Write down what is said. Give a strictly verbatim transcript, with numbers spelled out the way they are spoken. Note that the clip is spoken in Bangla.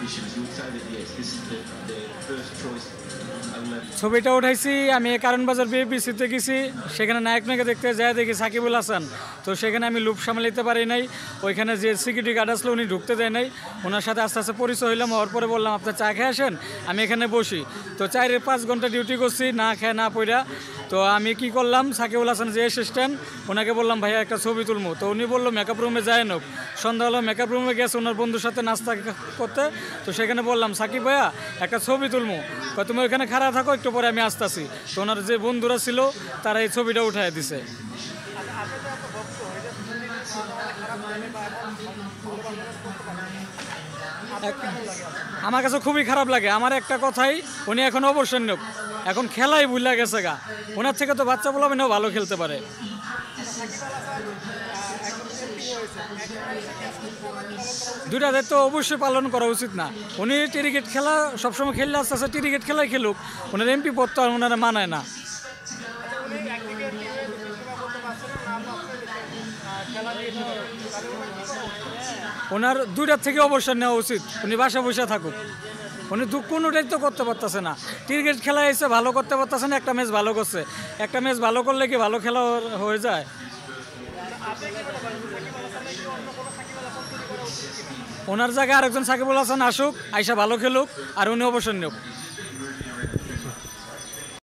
ছবিটা উঠাইছি আমি কারণবাজার বিএপিসিতে গেছি, সেখানে নায়ক নায়িকা দেখতে যায় দেখি সাকিবুল হাসান। তো সেখানে আমি লুপ সামলাইতে পারি নাই, ওইখানে যে সিকিউরিটি গার্ড আসলো উনি ঢুকতে দেয় নাই। ওনার সাথে আস্তে আস্তে পরিচয় হইলাম, হওয়ার পরে বললাম আপনার চা খেয়ে আসেন, আমি এখানে বসি। তো চারের পাঁচ ঘন্টা ডিউটি করছি না খেয়ে না পড়া। তো আমি কি করলাম, সাকিবুল হাসান যে অ্যাসিস্ট্যান্ট ওনাকে বললাম ভাইয়া একটা ছবি তুলবো। তো উনি বললো মেকআপ রুমে যায় নোক। সন্ধ্যা হলো মেকআপ রুমে গেছে ওনার বন্ধুর সাথে নাস্তা করতে। তো সেখানে বললাম সাকিব ভাইয়া একটা ছবি তুলবো, তুমি ওইখানে খারাপ থাকো, একটু পরে আমি আসতেছি। তো ওনার যে বন্ধুরা ছিল তারা এই ছবিটা উঠাই দিছে। আমার কাছে খুবই খারাপ লাগে। আমার একটা কথাই, উনি এখন অবসর নিয়োগ, এখন খেলাই ভুলে গেছে গা। ওনার থেকে তো বাচ্চা বলে নাও ভালো খেলতে পারে। দুইটা দায়িত্ব অবশ্যই পালন করা উচিত না। উনি ক্রিকেট খেলা সবসময় খেললে আস্তে আস্তে ক্রিকেট খেলাই খেলুক, ওনার এমপি পদ তো আর ওনারা মানায় না। ওনার দুইটার থেকে অবসর নেওয়া উচিত, উনি বাসা বসে থাকুক। উনি দু কোনোটাই তো করতে পারতেছে না। ক্রিকেট খেলা এসে ভালো করতে পারতেছে না, একটা ম্যাচ ভালো করছে। একটা ম্যাচ ভালো করলে কি ভালো খেলা হয়ে যায়? ওনার জায়গায় আরেকজন সাকিবুল হাসান আসুক, আইসা ভালো খেলুক, আর উনি অবসর নেব।